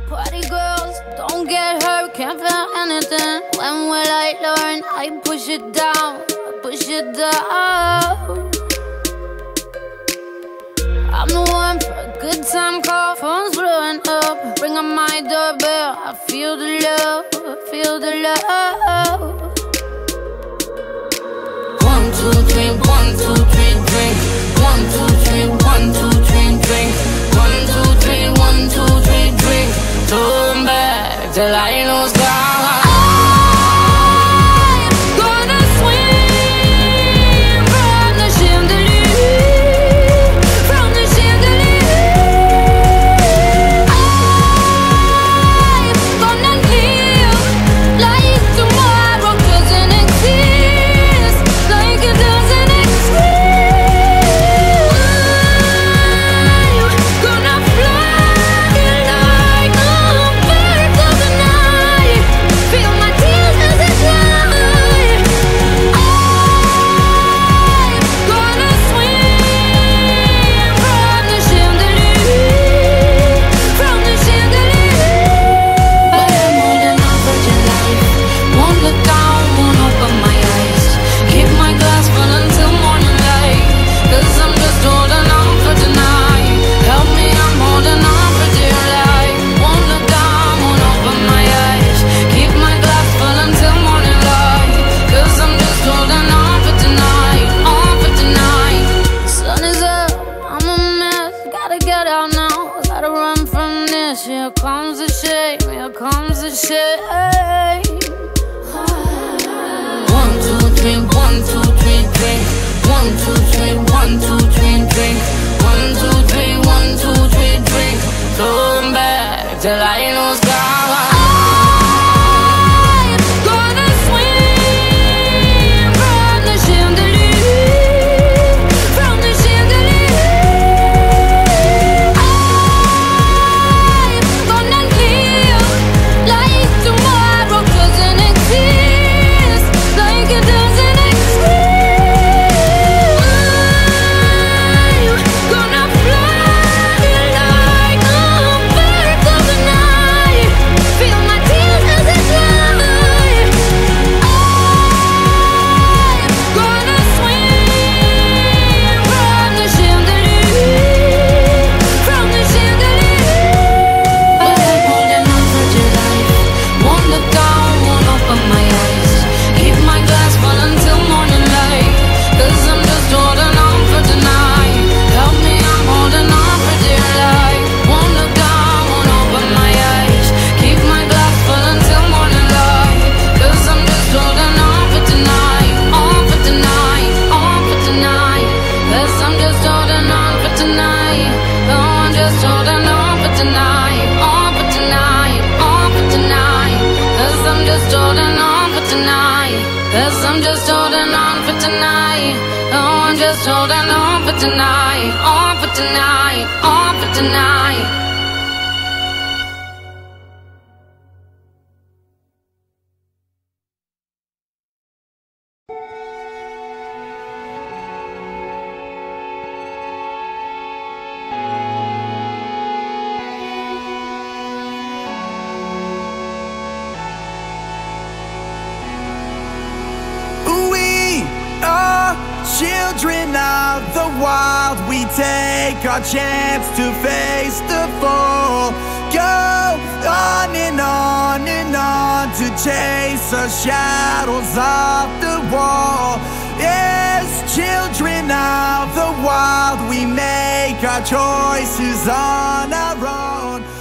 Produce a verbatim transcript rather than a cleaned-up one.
Party girls, don't get hurt, can't feel anything. When will I learn? I push it down, I push it down. I'm the one for a good time call, phone's blowing up. Ring on my doorbell, I feel the love, I feel the love. One, two, three, one, two, three, drink. One, two, three, one, two, three, drink. One, two, three, one, two, three, drink. Turn back till I lose God. Here comes the shame, here comes the shame. One, two, three, one, two, three, drink. One, two, three, one, two, three, drink. One, two, three, one, two, three, drink. Turn back till I lose God. Cause I'm just holding on for tonight. Oh, I'm just holding on for tonight. On for tonight, on for tonight. Children of the wild, we take our chance to face the fall. Go on and on and on to chase the shadows off the wall. Yes, children of the wild, we make our choices on our own.